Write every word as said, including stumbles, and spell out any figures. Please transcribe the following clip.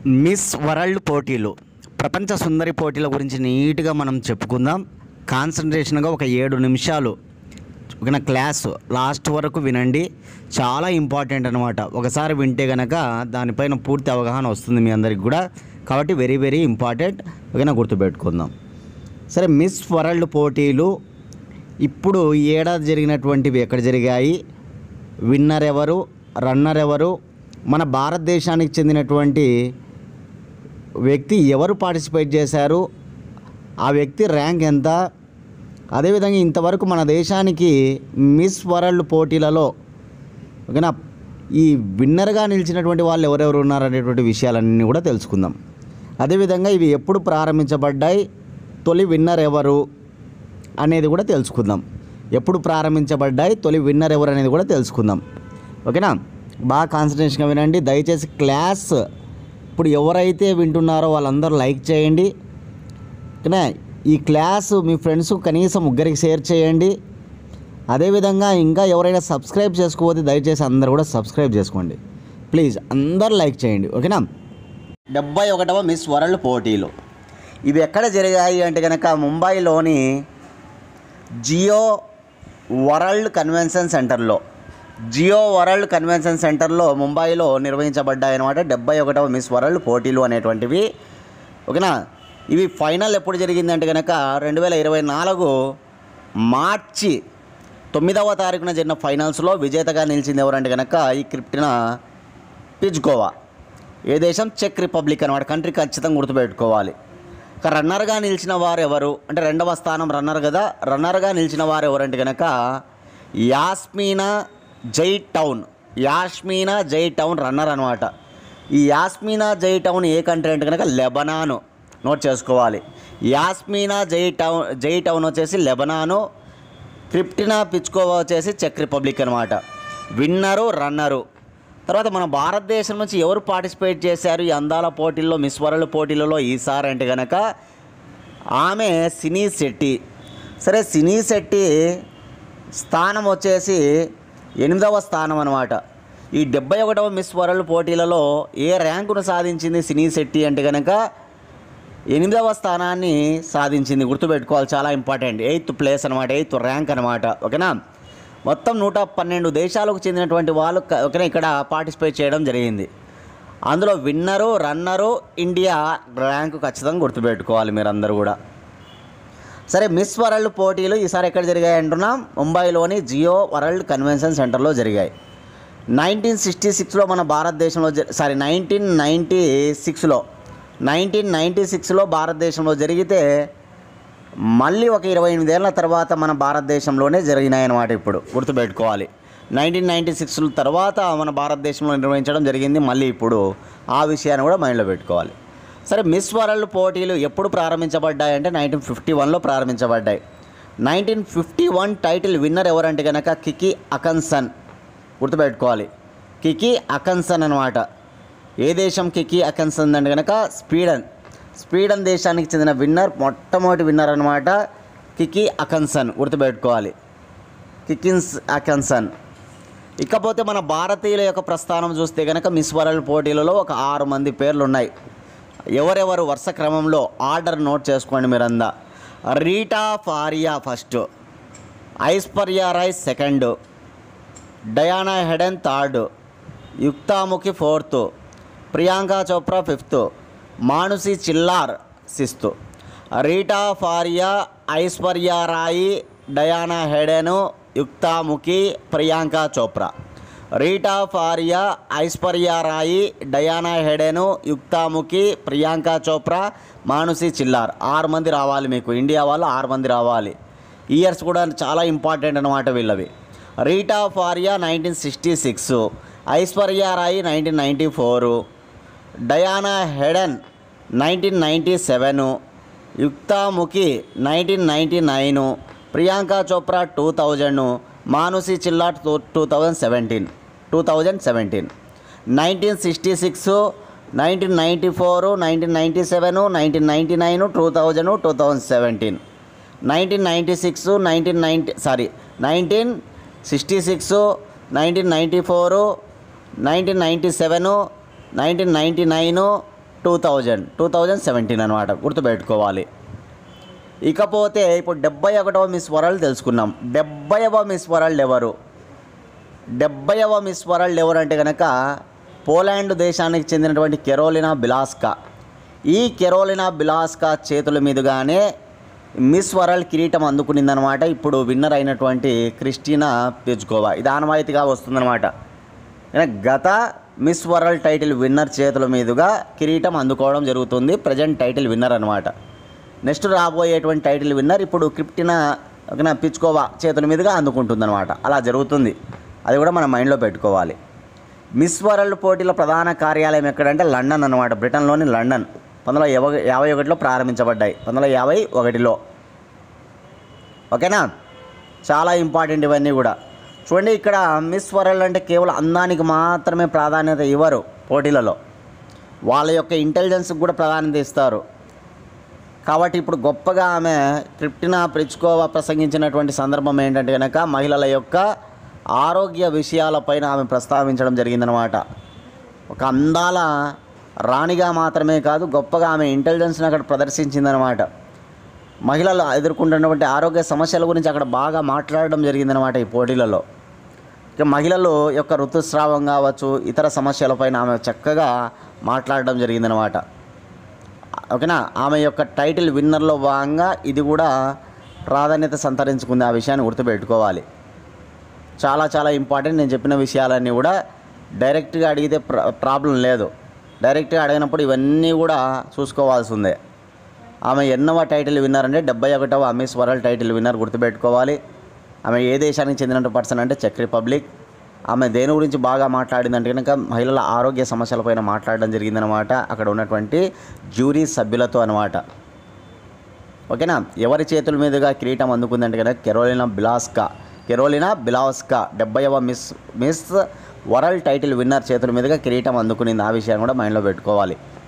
Miss world పోటీలు, ప్రపంచ సుందరి పోటీల గురించి నీట్గా మనం చెప్పుకుందాం. కాన్సన్ట్రేషన్గా ఒక ఏడు నిమిషాలు ఒక క్లాస్ లాస్ట్ వరకు వినండి. చాలా ఇంపార్టెంట్ అనమాట. ఒకసారి వింటే కనుక దానిపైన పూర్తి అవగాహన వస్తుంది మీ అందరికి కూడా. కాబట్టి వెరీ వెరీ ఇంపార్టెంట్. ఓకేనా, గుర్తుపెట్టుకుందాం. సరే, మిస్ వరల్డ్ పోటీలు ఇప్పుడు ఈ ఏడాది జరిగినటువంటివి ఎక్కడ జరిగాయి, విన్నర్ ఎవరు, రన్నర్ ఎవరు, మన భారతదేశానికి చెందినటువంటి వ్యక్తి ఎవరు పార్టిసిపేట్ చేశారు, ఆ వ్యక్తి ర్యాంక్ ఎంత, అదేవిధంగా ఇంతవరకు మన దేశానికి మిస్ వరల్డ్ పోటీలలో ఓకేనా ఈ విన్నర్గా నిలిచినటువంటి వాళ్ళు ఎవరెవరు ఉన్నారనేటువంటి విషయాలన్నీ కూడా తెలుసుకుందాం. అదేవిధంగా ఇవి ఎప్పుడు ప్రారంభించబడ్డాయి, తొలి విన్నర్ ఎవరు అనేది కూడా తెలుసుకుందాం. ఎప్పుడు ప్రారంభించబడ్డాయి, తొలి విన్నర్ ఎవరు అనేది కూడా తెలుసుకుందాం. ఓకేనా, బాగా కాన్సన్ట్రేషన్గా వినండి దయచేసి. క్లాస్ ఇప్పుడు ఎవరైతే వింటున్నారో వాళ్ళందరూ లైక్ చేయండి. ఓకేనా, ఈ క్లాస్ మీ ఫ్రెండ్స్ కనీసం ముగ్గురికి షేర్ చేయండి. అదేవిధంగా ఇంకా ఎవరైనా సబ్స్క్రైబ్ చేసుకోవద్దు, దయచేసి అందరూ కూడా సబ్స్క్రైబ్ చేసుకోండి ప్లీజ్. అందరూ లైక్ చేయండి. ఓకేనా, డెబ్బై ఒకటవ మిస్ వరల్డ్ పోటీలు ఇవి ఎక్కడ జరిగాయి అంటే కనుక ముంబైలోని జియో వరల్డ్ కన్వెన్షన్ సెంటర్లో జియో వరల్డ్ కన్వెన్షన్ సెంటర్లో ముంబైలో నిర్వహించబడ్డాయి అన్నమాట డెబ్బై ఒకటవ మిస్ వరల్డ్ పోటీలు అనేటువంటివి. ఓకేనా, ఇవి ఫైనల్ ఎప్పుడు జరిగిందంటే కనుక రెండు వేల ఇరవై నాలుగు మార్చి తొమ్మిదవ తారీఖున జరిగిన ఫైనల్స్లో విజేతగా నిలిచింది ఎవరంటే కనుక ఈ క్రిప్టినా పిజ్కోవా. ఏ దేశం? చెక్ రిపబ్లిక్ అనమాట. కంట్రీ ఖచ్చితంగా గుర్తుపెట్టుకోవాలి. ఇక రన్నర్గా నిలిచిన వారు ఎవరు అంటే రెండవ స్థానం రన్నర్ కదా. రన్నర్గా నిలిచిన వారు ఎవరంటే కనుక యాస్మినా జై టౌన్. యాస్మినా జై టౌన్ రన్నర్ అనమాట. ఈ యాస్మినా జై టౌన్ ఏ కంట్రీ అంటే కనుక లెబనాను. నోట్ చేసుకోవాలి. యాస్మినా జై టౌన్ జై టౌన్ వచ్చేసి లెబనాను. క్రిప్టినా పిజ్కోవా వచ్చేసి చెక్ రిపబ్లిక్ అనమాట. Winner, runner. తర్వాత మన భారతదేశం నుంచి ఎవరు పార్టిసిపేట్ చేశారు ఈ అందాల పోటీల్లో, మిస్ వరల్డ్ పోటీలలో ఈసారి అంటే కనుక ఆమె సినీ శెట్టి. సరే, సినీ శెట్టి స్థానం వచ్చేసి ఎనిమిదవ స్థానం అనమాట. ఈ డెబ్బై ఒకటవ మిస్ వరల్డ్ పోటీలలో ఏ ర్యాంకును సాధించింది సినీ శెట్టి అంటే కనుక ఎనిమిదవ స్థానాన్ని సాధించింది. గుర్తుపెట్టుకోవాలి, చాలా ఇంపార్టెంట్. ఎయిత్ ప్లేస్ అనమాట, ఎయిత్ ర్యాంక్ అనమాట. ఓకేనా, మొత్తం నూట పన్నెండు దేశాలకు చెందినటువంటి వాళ్ళు ఓకేనా ఇక్కడ పార్టిసిపేట్ చేయడం జరిగింది. అందులో విన్నరు, రన్నరు, ఇండియా ర్యాంకు ఖచ్చితంగా గుర్తుపెట్టుకోవాలి మీరందరూ కూడా. సరే, మిస్ వరల్డ్ పోటీలు ఈసారి ఎక్కడ జరిగాయి అంటున్నాం? ముంబైలోని జియో వరల్డ్ కన్వెన్షన్ సెంటర్లో జరిగాయి. నైన్టీన్ సిక్స్టీ సిక్స్లో మన భారతదేశంలో సారీ నైన్టీన్ నైంటీ సిక్స్లో నైన్టీన్ నైంటీ సిక్స్లో భారతదేశంలో జరిగితే మళ్ళీ ఒక ఇరవై ఎనిమిదేళ్ల తర్వాత మన భారతదేశంలోనే జరిగినాయి అన్నమాట. ఇప్పుడు గుర్తుపెట్టుకోవాలి, నైన్టీన్ నైంటీ సిక్స్ తర్వాత మన భారతదేశంలో నిర్వహించడం జరిగింది. మళ్ళీ ఇప్పుడు ఆ విషయాన్ని కూడా మైండ్లో పెట్టుకోవాలి. సరే, మిస్ వరల్డ్ పోటీలు ఎప్పుడు ప్రారంభించబడ్డాయి అంటే నైన్టీన్ ఫిఫ్టీ వన్లో ప్రారంభించబడ్డాయి. Nineteen fifty one title winner ఎవరంటే కనుక కికి అకన్సన్. గుర్తుపెట్టుకోవాలి, కికి అకన్సన్ అనమాట. ఏ దేశం కికి అకన్సన్ అంటే కనుక స్వీడన్. స్వీడన్ దేశానికి చెందిన విన్నర్, మొట్టమొదటి విన్నర్ అనమాట కికి అకన్సన్. గుర్తుపెట్టుకోవాలి, కికిన్స్ అకన్సన్. ఇకపోతే మన భారతీయుల యొక్క ప్రస్థానం చూస్తే కనుక మిస్ వరల్డ్ పోటీలలో ఒక ఆరు మంది పేర్లు ఉన్నాయి. ఎవరెవరు వరుస క్రమంలో ఆర్డర్ నోట్ చేసుకోండి మీరందా. Reita Faria first, Aishwarya Rai second, Diana Hayden third, Yukta Mookhey fourth, Priyanka Chopra fifth, Manushi Chhillar sixth. Reita Faria, Aishwarya Rai, Diana Hayden, Yukta Mookhey, Priyanka Chopra. Reita Faria, Aishwarya Rai, Diana Hayden, Yukta Mookhey, Priyanka Chopra, Manushi Chhillar. ఆరు మంది రావాలి మీకు. ఇండియా వాళ్ళు ఆరు మంది రావాలి. ఇయర్స్ కూడా చాలా ఇంపార్టెంట్ అనమాట వీళ్ళవి. Reita Faria nineteen sixty six, Aishwarya Rai nineteen ninety four, Diana Hayden nineteen ninety seven, Yukta Mookhey nineteen ninety nine, Priyanka Chopra two thousand, Manushi Chhillar two two thousand seventeen two thousand seventeen nineteen sixty six, nineteen ninety four, nineteen ninety seven, nineteen ninety nine, two thousand, two thousand seventeen nineteen ninety six, nineteen ninety sorry nineteen sixty six, nineteen ninety four, nineteen ninety seven, nineteen ninety nine, two thousand two thousand seventeen అనమాట, గుర్తుపెట్టుకోవాలి. ఇకపోతే ఇప్పుడు డెబ్బై ఒకటవ miss world తెలుసుకున్నాం. డెబ్బైవ miss world ఎవరు? డెబ్బైవ miss world ఎవరు అంటే కనుక పోలాండ్ దేశానికి చెందినటువంటి కెరోలినా బిలాస్కా. ఈ కెరోలినా బిలాస్కా చేతుల మీదుగానే మిస్ వరల్డ్ కిరీటం అందుకునిందనమాట. ఇప్పుడు విన్నర్ అయినటువంటి క్రిస్టినా ప్లిస్కోవా. ఇది ఆనవాయితీగా వస్తుందన్నమాట. గత మిస్ వరల్డ్ టైటిల్ విన్నర్ చేతుల మీదుగా కిరీటం అందుకోవడం జరుగుతుంది. ప్రజెంట్ టైటిల్ విన్నర్ అనమాట. నెక్స్ట్ రాబోయేటువంటి టైటిల్ విన్నర్ ఇప్పుడు క్రిస్టినా ప్లిస్కోవా చేతుల మీదుగా అందుకుంటుందన్నమాట. అలా జరుగుతుంది. అది కూడా మనం మైండ్లో పెట్టుకోవాలి. మిస్ వరల్డ్ పోటీల ప్రధాన కార్యాలయం ఎక్కడంటే లండన్ అనమాట. బ్రిటన్లోని లండన్. పంతొమ్మిది వందల యాభై ఒకటిలో ప్రారంభించబడ్డాయి. పంతొమ్మిది వందల యాభై ఒకటిలో ఓకేనా. చాలా ఇంపార్టెంట్ ఇవన్నీ కూడా. చూడండి, ఇక్కడ మిస్ వరల్డ్ అంటే కేవలం అందానికి మాత్రమే ప్రాధాన్యత ఇవ్వరు పోటీలలో, వాళ్ళ యొక్క ఇంటెలిజెన్స్కి కూడా ప్రాధాన్యత ఇస్తారు. కాబట్టి ఇప్పుడు గొప్పగా ఆమె క్రిస్టినా ప్లిస్కోవా ప్రసంగించినటువంటి సందర్భం ఏంటంటే కనుక మహిళల యొక్క ఆరోగ్య విషయాలపైన ఆమె ప్రస్తావించడం జరిగిందనమాట. ఒక అందాల రాణిగా మాత్రమే కాదు, గొప్పగా ఆమె ఇంటెలిజెన్స్ని అక్కడ ప్రదర్శించిందనమాట. మహిళలు ఎదుర్కొంటున్నటువంటి ఆరోగ్య సమస్యల గురించి అక్కడ బాగా మాట్లాడడం జరిగిందనమాట ఈ పోటీలలో. ఇక మహిళలు యొక్క ఋతుస్రావం కావచ్చు, ఇతర సమస్యలపైన ఆమె చక్కగా మాట్లాడడం జరిగిందనమాట. ఓకేనా. ఆమె యొక్క టైటిల్ విన్నర్లో భాగంగా ఇది కూడా ప్రాధాన్యత సంతరించుకుంది. ఆ విషయాన్ని గుర్తుపెట్టుకోవాలి. చాలా చాలా ఇంపార్టెంట్. నేను చెప్పిన విషయాలన్నీ కూడా డైరెక్ట్గా అడిగితే ప్ర ప్రాబ్లం లేదు. డైరెక్ట్గా అడిగినప్పుడు ఇవన్నీ కూడా చూసుకోవాల్సి ఉంది. ఆమె ఎన్నవ టైటిల్ విన్నర్ అంటే డెబ్బై ఒకటవ మిస్ వరల్డ్ టైటిల్ విన్నర్, గుర్తుపెట్టుకోవాలి. ఆమె ఏ దేశానికి చెందిన పర్సన్ అంటే చెక్ రిపబ్లిక్. ఆమె దేని గురించి బాగా మాట్లాడిందంటే కనుక మహిళల ఆరోగ్య సమస్యలపైన మాట్లాడడం జరిగిందనమాట అక్కడ ఉన్నటువంటి జ్యూరీ సభ్యులతో అనమాట. ఓకేనా. ఎవరి చేతుల మీదుగా కిరీటం అందుకుందంటే కనుక కెరోలినా బిలాస్కా. కెరోలినా బిలాస్కా డెబ్బైవ Miss Miss World title winner చేతుల మీదుగా కిరీటం అందుకునింది. ఆ విషయాన్ని కూడా మైండ్లో పెట్టుకోవాలి.